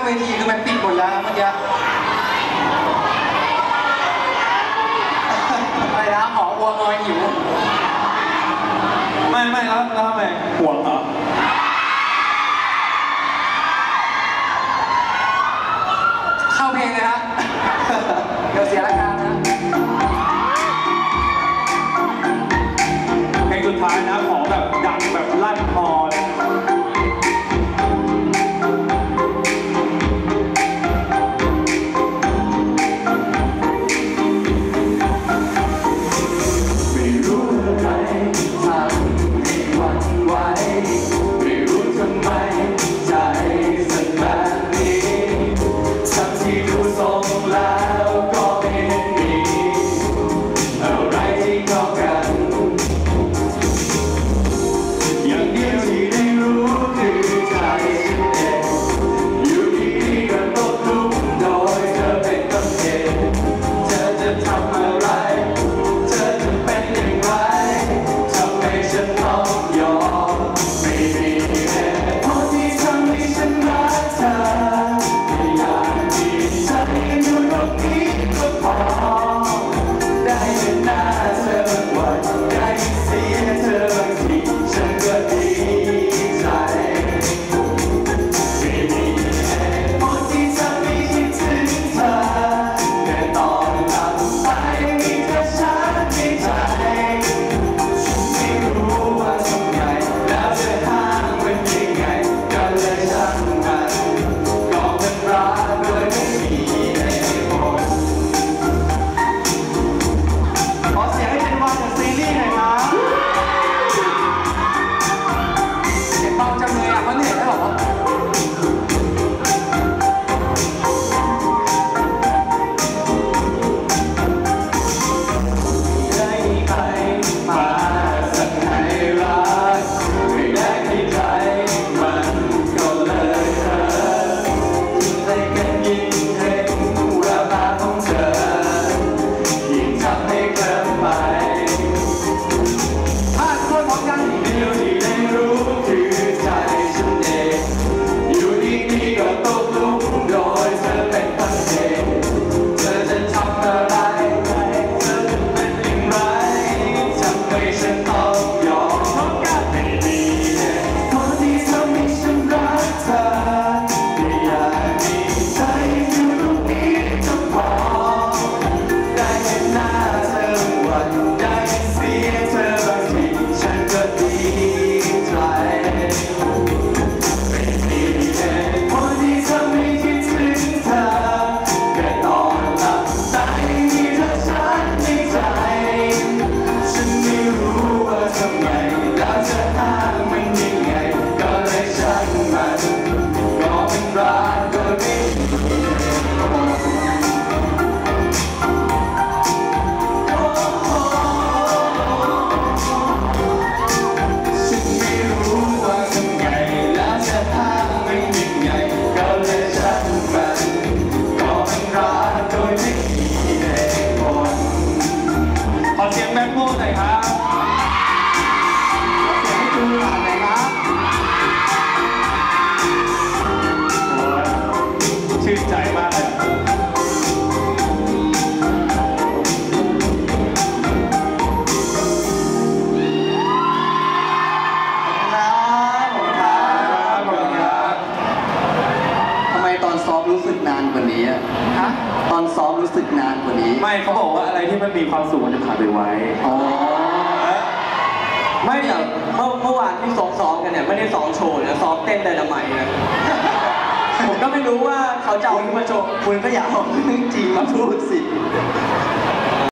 ทีคือมันปิดหมดแล้วเมื่อกี้อะไรนะหอวัวงอยหิวไม่แล้วทำไมห่วงเหรอเข้าเพลงเลยฮะเดี๋ยวเสียราคานะเพลงสุดท้ายนะขอแบบดังแบบลั่นฮอเลยตอนซ้อมรู้สึกนานกว่านี้ไม่เขาบอกว่าอะไรที่มันมีความสุขมันจะผ่านไปไวอ๋อไม่แต่เมื่อวานที่ซ้อมกันเนี่ยไม่ได้ซ้อมโชว์นะซ้อมเต้นไดนาไมต์นะผมก็ไม่รู้ว่าเขาจะเอาขึ้นมาโชว์คุณก็อยากเอาเรื่องจริงมาพูดสิ